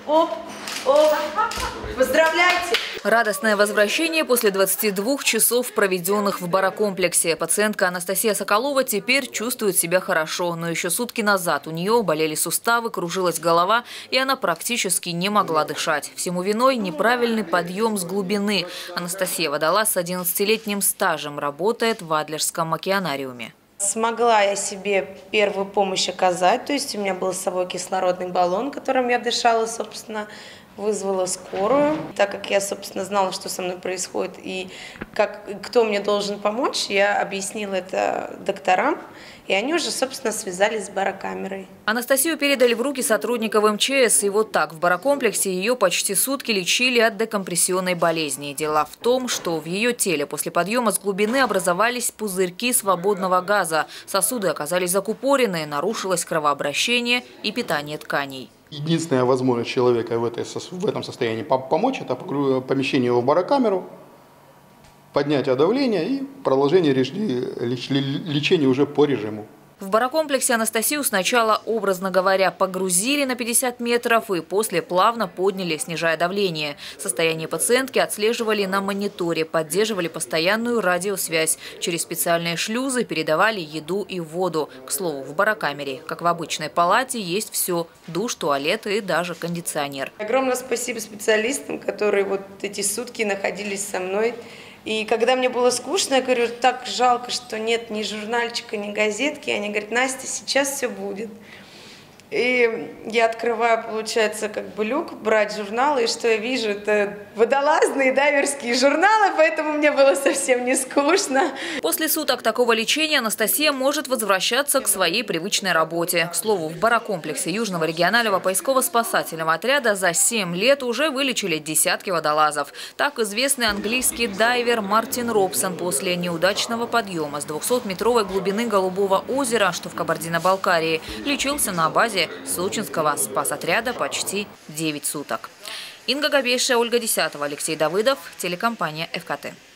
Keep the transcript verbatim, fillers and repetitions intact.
Оп, оп. Поздравляйте! Радостное возвращение после двадцати двух часов, проведенных в барокомплексе. Пациентка Анастасия Соколова теперь чувствует себя хорошо, но еще сутки назад у нее болели суставы, кружилась голова, и она практически не могла дышать. Всему виной неправильный подъем с глубины. Анастасия Водолаз с одиннадцатилетним стажем работает в Адлерском океанариуме. Смогла я себе первую помощь оказать, то есть у меня был с собой кислородный баллон, которым я дышала, собственно, вызвала скорую. Так как я, собственно, знала, что со мной происходит и как, кто мне должен помочь, я объяснила это докторам, и они уже, собственно, связались с барокамерой. Анастасию передали в руки сотрудников эм че эс, и вот так в барокомплексе ее почти сутки лечили от декомпрессионной болезни. Дело в том, что в ее теле после подъема с глубины образовались пузырьки свободного газа. Сосуды оказались закупорены, нарушилось кровообращение и питание тканей. Единственная возможность человека в, этой, в этом состоянии помочь – это помещение его в барокамеру, поднятие давления и продолжение лечения уже по режиму. В барокомплексе Анастасию сначала, образно говоря, погрузили на пятьдесят метров и после плавно подняли, снижая давление. Состояние пациентки отслеживали на мониторе, поддерживали постоянную радиосвязь. Через специальные шлюзы передавали еду и воду. К слову, в барокамере, как в обычной палате, есть все – душ, туалет и даже кондиционер. Огромное спасибо специалистам, которые вот эти сутки находились со мной. И когда мне было скучно, я говорю, так жалко, что нет ни журнальчика, ни газетки. Они говорят, Настя, сейчас все будет. И я открываю, получается, как бы люк, брать журналы, и что я вижу, это водолазные дайверские журналы, поэтому мне было совсем не скучно. После суток такого лечения Анастасия может возвращаться к своей привычной работе. К слову, в барокомплексе Южного регионального поисково-спасательного отряда за семь лет уже вылечили десятки водолазов. Так известный английский дайвер Мартин Робсон после неудачного подъема с двухсотметровой глубины Голубого озера, что в Кабардино-Балкарии, лечился на базе сочинского спасотряда почти девять суток. Инга Габейшая, Ольга Десятова, Алексей Давыдов, телекомпания эф ка тэ.